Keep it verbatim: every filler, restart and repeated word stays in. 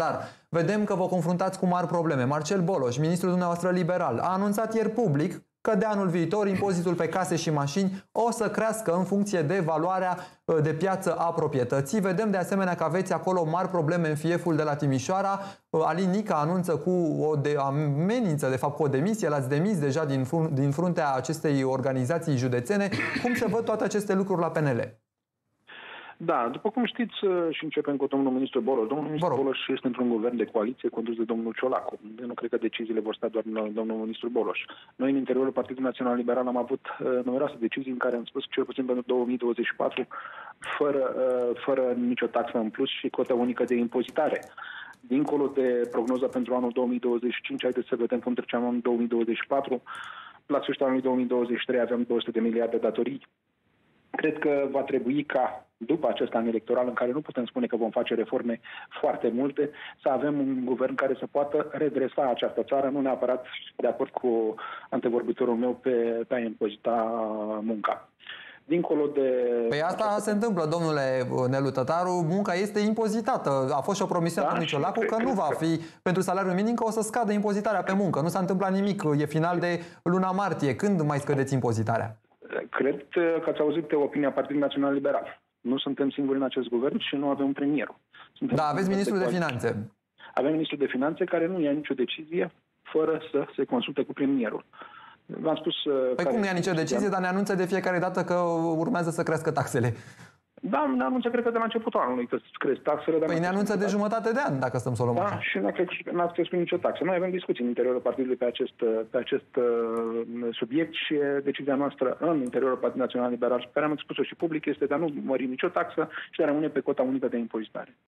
Dar vedem că vă confruntați cu mari probleme. Marcel Boloș, ministrul dumneavoastră liberal, a anunțat ieri public că de anul viitor impozitul pe case și mașini o să crească în funcție de valoarea de piață a proprietății. Vedem de asemenea că aveți acolo mari probleme în fieful de la Timișoara. Alin Nica anunță cu o de amenință, de fapt cu o demisie, l-ați demis deja din, frun din fruntea acestei organizații județene. Cum se văd toate aceste lucruri la P N L? Da, după cum știți, și începem cu domnul ministru Boloș. Domnul ministru Boloș este într-un guvern de coaliție condus de domnul Ciolacu. Eu nu cred că deciziile vor sta doar în domnul ministru Boloș. Noi, în interiorul Partidului Național Liberal, am avut uh, numeroase decizii în care am spus, cel puțin pentru două mii douăzeci și patru, fără, uh, fără nicio taxă în plus și cotă unică de impozitare. Dincolo de prognoza pentru anul două mii douăzeci și cinci, haideți să vedem cum treceam anul două mii douăzeci și patru. La sfârșitul anului două mii douăzeci și trei aveam două sute de miliarde de datorii. Cred că va trebui ca, după acest an electoral, în care nu putem spune că vom face reforme foarte multe, să avem un guvern care să poată redresa această țară, nu neapărat de acord cu antevorbitorul meu pe, pe a impozita munca. Dincolo de... Păi asta se întâmplă, domnule Nelu Tătaru, munca este impozitată. A fost și o promisiune da, a Ciolacu că nu va fi pentru salariul minim, că o să scadă impozitarea pe muncă. Nu s-a întâmplat nimic, e final de luna martie. Când mai scădeți impozitarea? Cred că ați auzit de opinia Partidului Național Liberal. Nu suntem singuri în acest guvern și nu avem premierul. Suntem da, aveți ministrul de, de Finanțe. Avem ministrul de Finanțe care nu ia nicio decizie fără să se consulte cu premierul. V-am spus... Păi cum nu ia nicio decizie, dar ne anunță de fiecare dată că urmează să crească taxele? Da, ne anunță, cred că de la începutul anului că cresc taxele. Păi ne anunță de jumătate de an, dacă stăm să o luăm da, așa. și n-a crescut nicio taxă. Noi avem discuții în interiorul partidului pe acest, pe acest uh, subiect și decizia noastră în interiorul Partidului Național Liberal, pe care am spus-o și public, este de a nu mări nicio taxă și de a rămâne pe cota unică de impozitare.